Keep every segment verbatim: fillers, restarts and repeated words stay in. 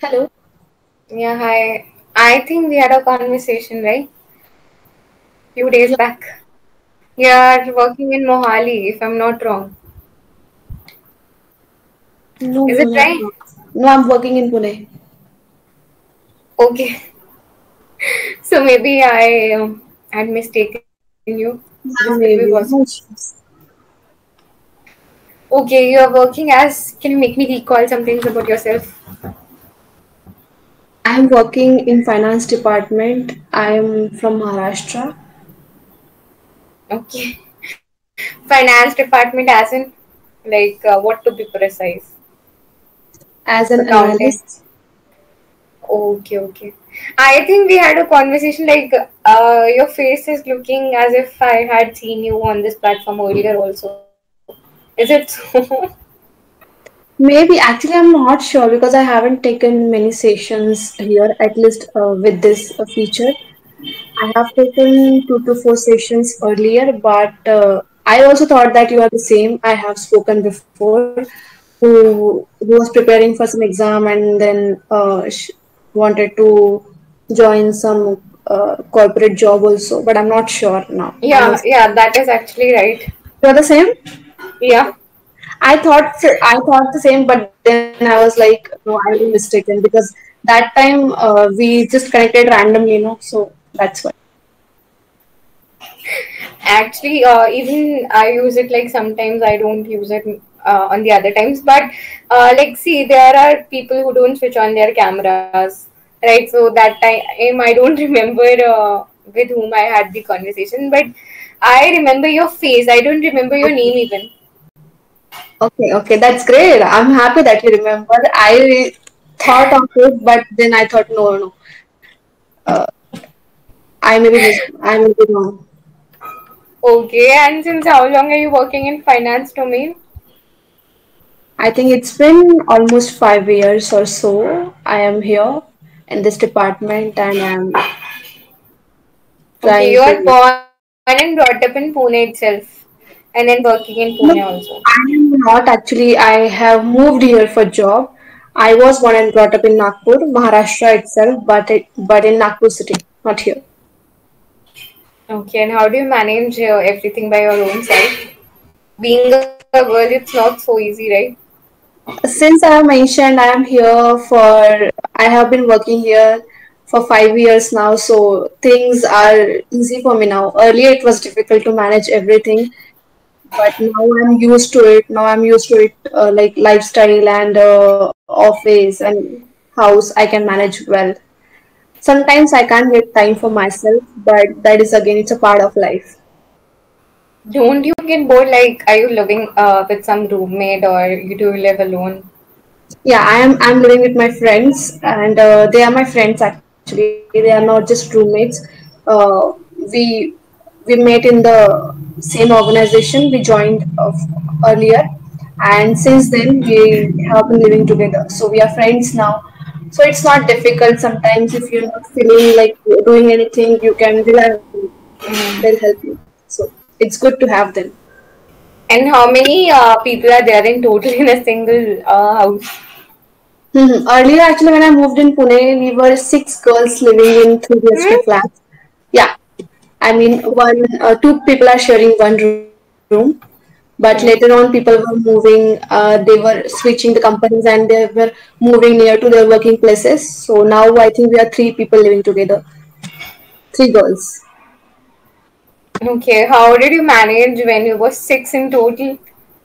Hello. Yeah, hi. I think we had a conversation, right? Few days Yeah, back. You're working in Mohali, if I'm not wrong. no, Is no, it no, right? no. No, I'm working in Pune. Okay. So maybe I um, had mistaken you. This could be Yeah, possible. maybe. No issues. Okay, you're working as. Can you make me recall some things about yourself? I'm working in finance department. I'm from Maharashtra Okay. Finance department, as in, like, uh, what to be precise? as an Accountant. analyst. Okay, okay. I think we had a conversation like uh, your face is looking as if I had seen you on this platform earlier also. Is it so? Maybe actually I'm not sure because I haven't taken many sessions here, at least uh, with this uh, feature. I have taken two to four sessions earlier, but uh, I also thought that you are the same. I have spoken before, who who was preparing for some exam and then uh, sh- wanted to join some uh, corporate job also, but I'm not sure now. Yeah, Honestly, yeah, that is actually right. you're the same. Yeah. I thought I thought the same, but then I was like, no, I was mistaken because that time uh, we just connected randomly, you know. So that's why. Actually, uh, even I use it like sometimes I don't use it uh, on the other times. But uh, like, see, there are people who don't switch on their cameras, right? So that time I don't remember uh, with whom I had the conversation, but I remember your face. I don't remember your name even. Okay, okay, that's great. I'm happy that you remember. I thought of it, but then I thought, no, no, uh, I may be mis- I may be wrong. Okay, and since how long are you working in finance domain? I think it's been almost five years or so. I am here in this department, and I'm Okay, trying you are to. born and brought up in Pune itself, and then working in Pune No, also. I am not actually. I have moved here for job. I was born and brought up in Nagpur, Maharashtra itself, but it, but in Nagpur city, not here. Okay, and how do you manage uh, everything by your own side? Being a girl, it's not so easy, right? Since I have mentioned I am here for, I have been working here for five years now, so things are easy for me now. Earlier it was difficult to manage everything, but now I'm used to it. Now I'm used to it, uh, like lifestyle and uh, office and house, I can manage well. Sometimes I can't get time for myself, but that is again, it's a part of life. Don't you get bored? Like, are you living uh, with some roommate or you do live alone? Yeah, I am. I'm living with my friends, and uh, they are my friends actually. They are not just roommates. Uh, we we met in the same organization. We joined uh, earlier, and since then we have been living together. So we are friends now. So it's not difficult. Sometimes if you're not feeling like doing anything, you can rely on them. They'll help you. So it's good to have them. And how many uh, people are there in total in a single uh, house? Mhm. Earlier, actually, when I moved in Pune, we were six girls living in three B H K Hmm? flats. Yeah, I mean, one, uh, two people are sharing one room, but later on, Hmm. people were moving. Uh, they were switching the companies and they were moving near to their working places. So now I think we are three people living together, three girls. Okay, how did you manage when you were six in total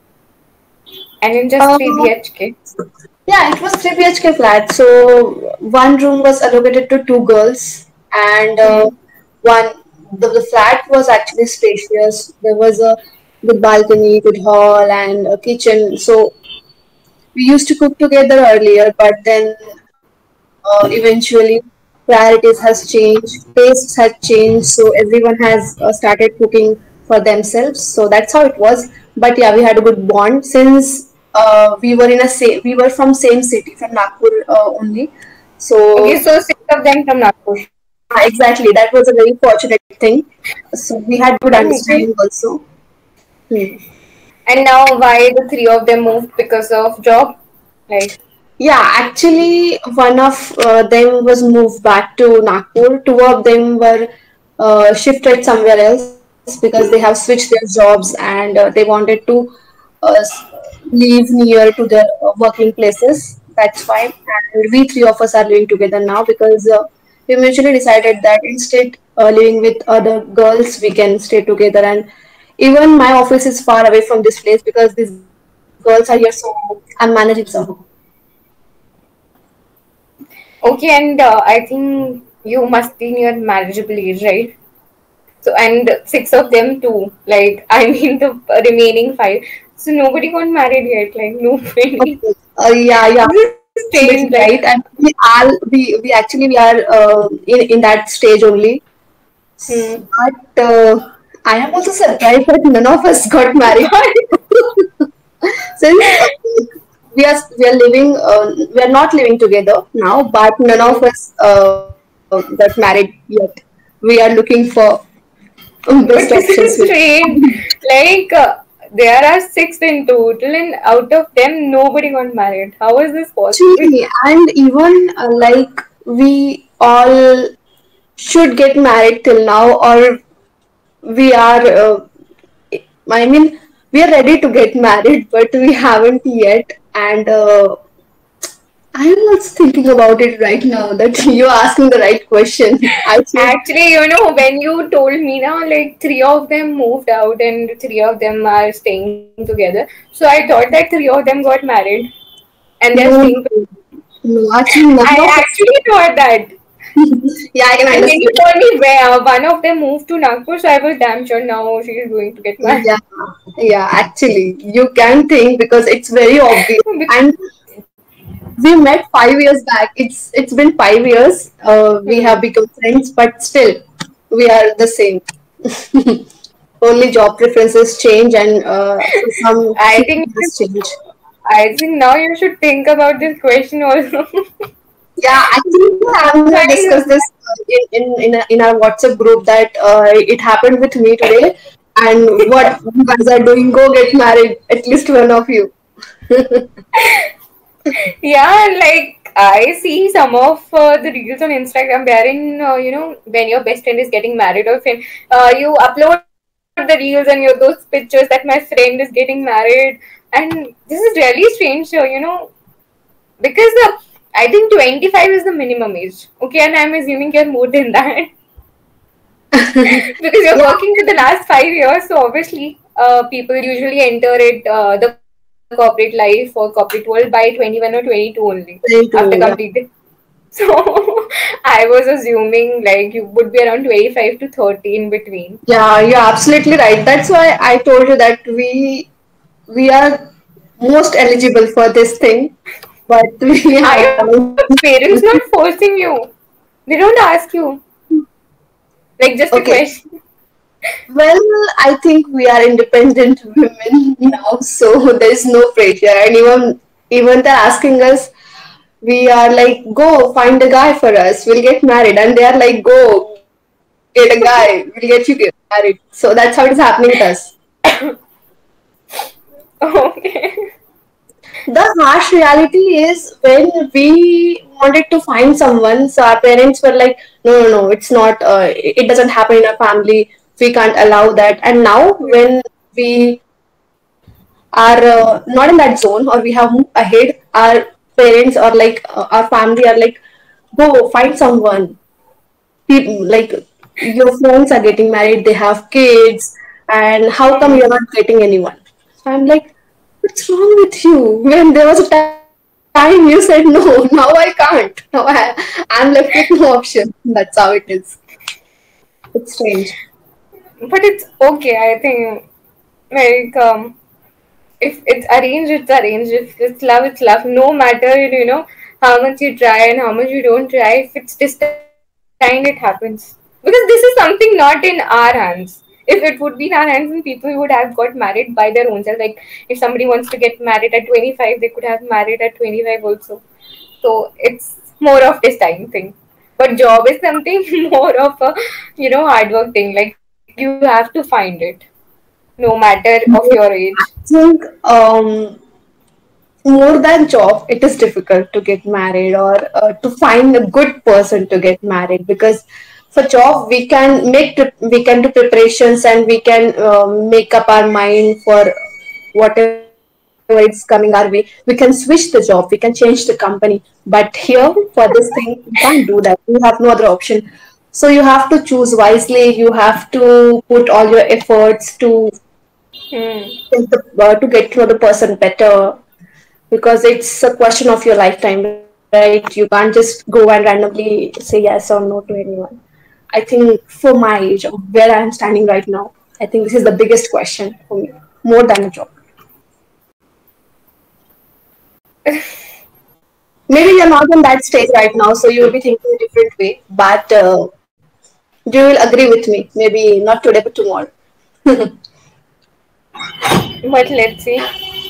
and in just Uh, three B H K? Yeah, it was three B H K flat. So one room was allocated to two girls, and uh, Hmm. one the, the flat was actually spacious. There was a good balcony, good hall, and a kitchen. So we used to cook together earlier, but then uh, eventually priorities has changed, tastes has changed. So everyone has uh, started cooking for themselves. So that's how it was. But yeah, we had a good bond since uh, we were in a sa- we were from same city, from Nagpur uh, only. Okay, So so six of them from Nagpur. yeah, exactly, that was a very fortunate thing. So we had good Okay. understanding also. Hmm. And now why the three of them moved because of job? Like, Yeah, actually, one of uh, them was moved back to Nagpur. Two of them were uh, shifted somewhere else because they have switched their jobs and uh, they wanted to uh, s- live near to their uh, working places. That's fine. And we three of us are living together now because uh, we mutually decided that instead uh, living with other girls, we can stay together. And even my office is far away from this place because these girls are here, so I'm managing somehow. Okay, and uh, I think you must be in your marriageable age, right? So, and six of them too. Like, I mean, the remaining five. So, nobody got married yet. Like, nobody. Okay. Uh, yeah, yeah, This is absolutely strange. right. Like, And we are we we actually we are uh, in in that stage only. hmm. But uh, I am also surprised that none of us got married. Since uh, we are we are living uh, we are not living together now, but none of Hmm. us uh, got married yet. We are looking for best options But with. this is strange. Like, uh, there are six in total, and out of them, nobody got married. How is this possible? Actually, and even uh, like we all should get married till now, or we are uh, I mean we are ready to get married but we haven't yet. And uh, I'm also thinking about it right now that you're asking the right question. I should. Actually, you know, when you told me now, like three of them moved out and three of them are staying together. So I thought that three of them got married and they're No, staying. no, no, actually none I of us. actually thought that. Yeah, I can And when you understand. told me where uh, one of them moved to Nagpur, so I was damn sure now she is going to get married. Yeah, yeah, actually you can think because it's very obvious. And we met five years back. It's it's been five years. Uh, we Hmm. have become friends, but still we are the same. Only job preferences change, and uh, for some I few think things change. I think now you should think about this question also. Yeah, actually, I'm gonna discuss Fine. this uh, in in in, a, in our WhatsApp group that uh, it happened with me today, and what you guys are doing? Go get married, at least one of you. Yeah, like I see some of uh, the reels on Instagram wherein uh, you know when your best friend is getting married or friend, uh, you upload the reels and your those pictures that my friend is getting married, and this is really strange. Uh, you know because uh, I think twenty-five is the minimum age. Okay, and I'm assuming you're more than that because you're Yeah, working for the last five years. So obviously, uh, people usually enter it uh, the corporate life or corporate world by twenty-one or twenty-two only after very true. completing. Yeah. So I was assuming like you would be around twenty-five to thirty in between. Yeah, you're absolutely right. That's why I told you that we we are most eligible for this thing, but we Are your haven't. parents not forcing you? They don't ask you. Like just a Okay. question. Well, I think we are independent women now, so there's no pressure. And even even they're asking us, we are like, go find a guy for us. We'll get married, and they are like, go get a guy. We'll get you get married. So that's how it is happening with us. Okay. The harsh reality is when we wanted to find someone, so our parents were like, no, no, no, it's not, uh, it doesn't happen in our family. We can't allow that. And now, when we are uh, not in that zone or we have moved ahead, our parents or like uh, our family are like, go find someone. People like your friends are getting married, they have kids, and how come you're Hmm. not getting anyone? So I'm like, what's wrong with you? When there was a time you said no, now I can't. Now I, I'm left with no option. That's how it is. It's strange. But it's okay, I think. Like um if it's arranged, it's arranged. If it's love, it's love. No matter you know how much you try and how much you don't try. If it's destined, it happens. Because this is something not in our hands. If it would be in our hands, then people would have got married by their own self. Like if somebody wants to get married at twenty-five, they could have married at twenty-five also. So it's more of this time thing. But job is something more of a you know hard work thing. Like you have to find it, no matter of your age. I think um more than job, it is difficult to get married or uh, to find a good person to get married, because for job we can make pre- we can do preparations and we can um, make up our mind for whatever is coming our way. We can switch the job, we can change the company, but here for this thing you can't do that, you have no other option. So you have to choose wisely, you have to put all your efforts to Hmm. get the, uh, to get to know the person better, because it's a question of your lifetime, right? You can't just go and randomly say yes or no to anyone. I think for my age, of where I am standing right now, I think this is the biggest question for me, more than a job. Maybe you're not in that stage right now, so you will be thinking a different way, but uh, you will agree with me. Maybe not today, but tomorrow. But let's see.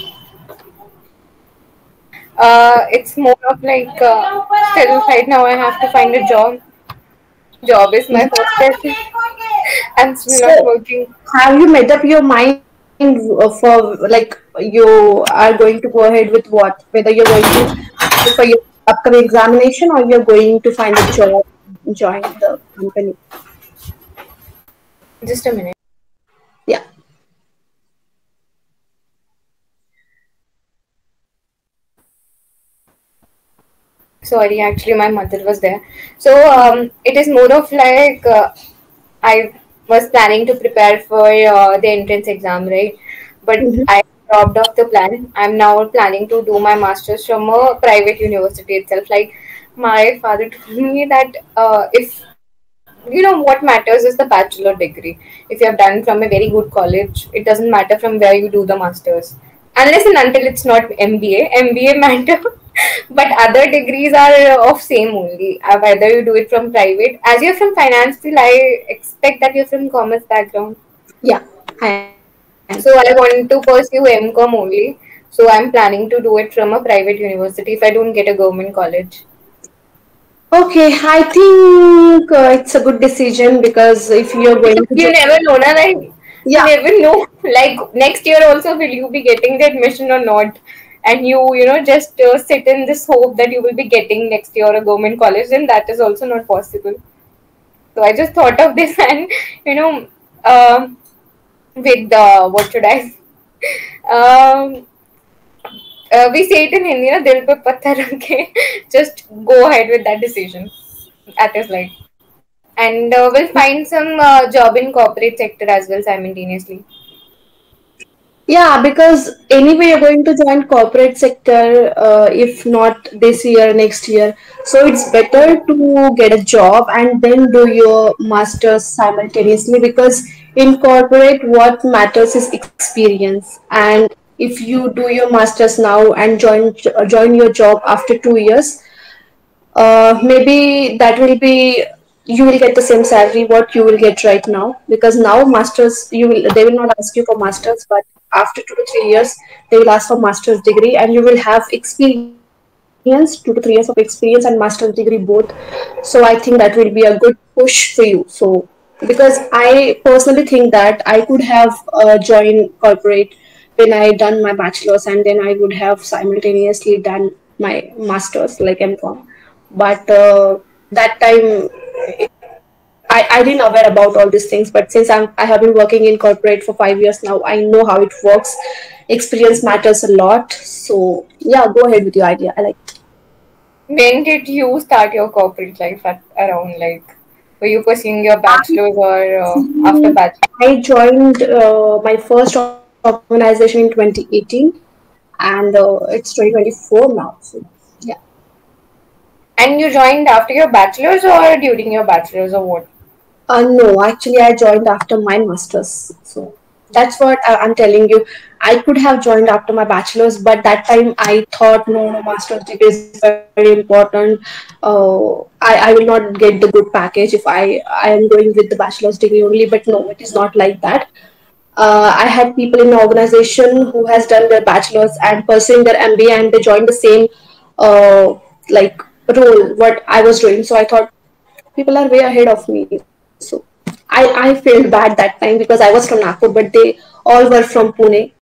Uh, it's more of like uh, still right now I have to find a job. Job is my first priority. I'm still not So, working. have you made up your mind uh, for like you are going to go ahead with what? Whether you're going to go for your upcoming examination or you're going to find a job, join the company? Just a minute. Yeah. Sorry, actually, my mother was there. So um, it is more of like uh, I was planning to prepare for uh, the entrance exam, right? But Mm-hmm. I dropped off the plan. I'm now planning to do my master's from a private university itself. Like my father told me that uh, if you know what matters is the bachelor degree. If you have done from a very good college, it doesn't matter from where you do the masters, unless and until it's not M B A. M B A matter, but other degrees are of same only. Uh, whether you do it from private, as you're from finance field, I expect that you're from commerce background. Yeah, I am. So I want to pursue M Com only. So I'm planning to do it from a private university if I don't get a government college. Okay, I think uh, it's a good decision, because if you're going to You join, never know, na, like you yeah, never know. Like next year also, will you be getting the admission or not? And you, you know, just uh, sit in this hope that you will be getting next year a government college, then that is also not possible. So I just thought of this, and you know, um, with uh, what should I? Um, uh, we say it in Hindi, na, dil pe patthar rakh ke, just go ahead with that decision. That is like, and uh, we'll find some uh, job in corporate sector as well simultaneously. yeah, because anyway, you're going to join corporate sector, uh, if not this year, next year. So it's better to get a job and then do your masters simultaneously, because in corporate, what matters is experience. And if you do your masters now and join join your job after two years, uh, maybe that will be, you will get the same salary what you will get right now, because now masters, you will they will not ask you for masters, but after two to three years they will ask for master's degree, and you will have experience, two to three years of experience and master's degree both. So I think that will be a good push for you. So because I personally think that I could have uh, joined corporate when I done my bachelor's, and then I would have simultaneously done my master's like M Com. But uh, that time I, I didn't aware about all these things. But since I'm I have been working in corporate for five years now, I know how it works. Experience matters a lot. So yeah, go ahead with your idea. I like. When did you start your corporate life at around like were you pursuing your bachelor's or uh, after Actually, bachelor? I joined uh, my first organization in twenty eighteen, and uh, it's twenty twenty-four now. So yeah. And you joined after your bachelor's or during your bachelor's or what? Uh, no, actually, I joined after my master's. So that's what I, I'm telling you. I could have joined after my bachelor's, but that time I thought, no, no, master's degree is very important. Uh, I, I will not get the good package if I, I am going with the bachelor's degree only. But no, it is not like that. Uh, I had people in the organization who has done their bachelor's and pursuing their M B A, and they joined the same uh, like role what I was doing. So I thought people are way ahead of me. So I, I felt bad that time because I was from Nagpur, but they all were from Pune.